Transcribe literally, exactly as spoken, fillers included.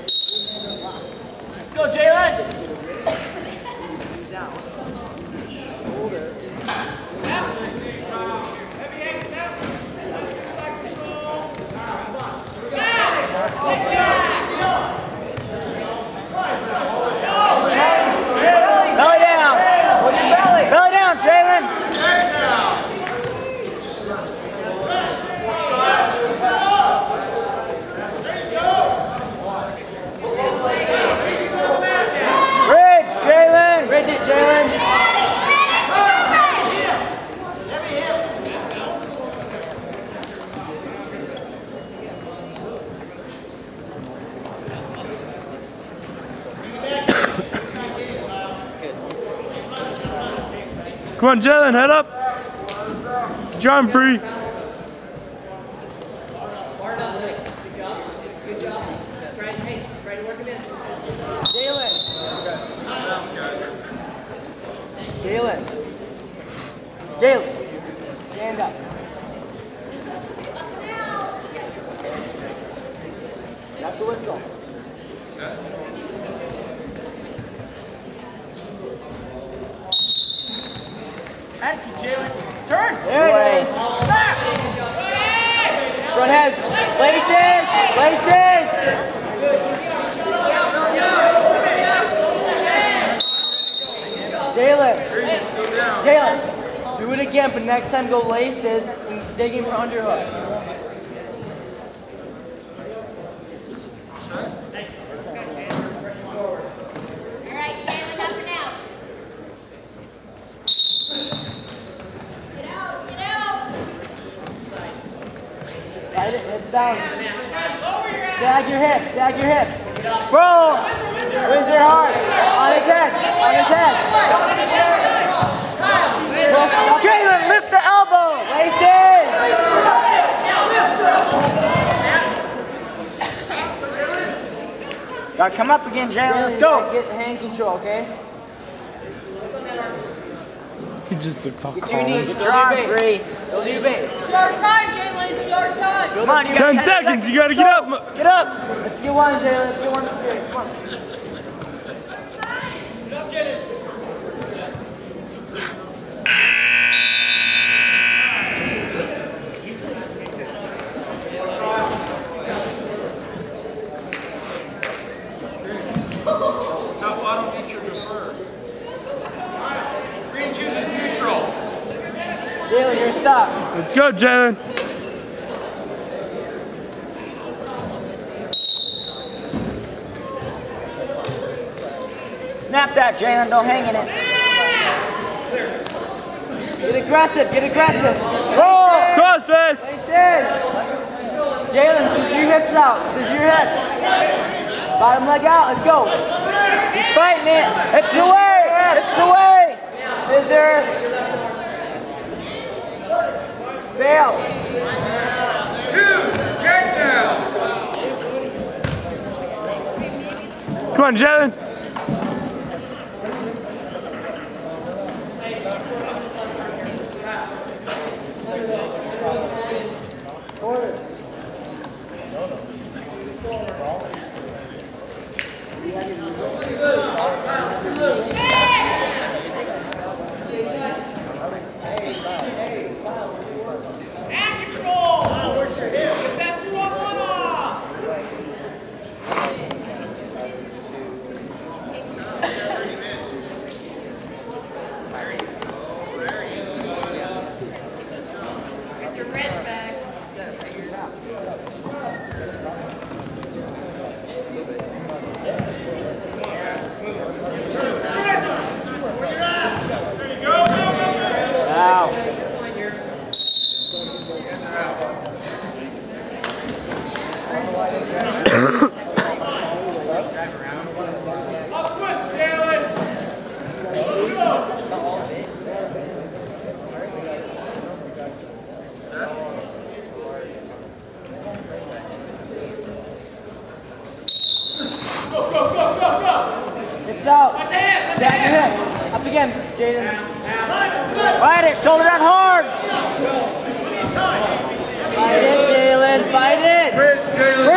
Let's go, Jalen. Belly down. Belly. Belly down, Jalen. Bridge, Jalen. Bridge it, Jalen. Come on, Jalen, head up. Get your arm free. Jalen. Jalen. Jalen. Stand up. Got the whistle. Thank you, Jalen. Turn. There it is. Front head. Laces. Laces. Jalen. Jalen. Do it again, but next time go laces and dig in for underhooks. Alright, Jalen, up and out. Get out, get out. Right it, hips down. Sag your hips, sag your hips. Sprawl. Raise your heart. On his head, on his head. Push. Jalen, lift the elbow. Laces. Gotta come up again, Jalen. Let's go. Get hand control, okay? He just looks all Get your knee. calm. Get your arm free. Go do your base. Short time, Jalen, short time. Come on, you got Ten ten seconds, you gotta Let's get go. up. Get up. Let's get one, Jalen. Let's get one spirit. Come on. Top bottom feature preferred. Green chooses neutral. Jalen, you're stop. Let's go, Jalen. Snap that, Jalen. Don't hang in it. Get aggressive. Get aggressive. Roll. Cross face. Laces. Jalen, scissor your hips out. Scissor your hips. Bottom leg out. Let's go. Keep fighting it. Hips away. Hips away. Scissor. Fail. Two, get down. Come on, Jalen. Out. Sag your hips. Up again, Jaden. Fight it. Shoulder down hard. Fight it, Jalen. Fight it. Bridge, Jalen.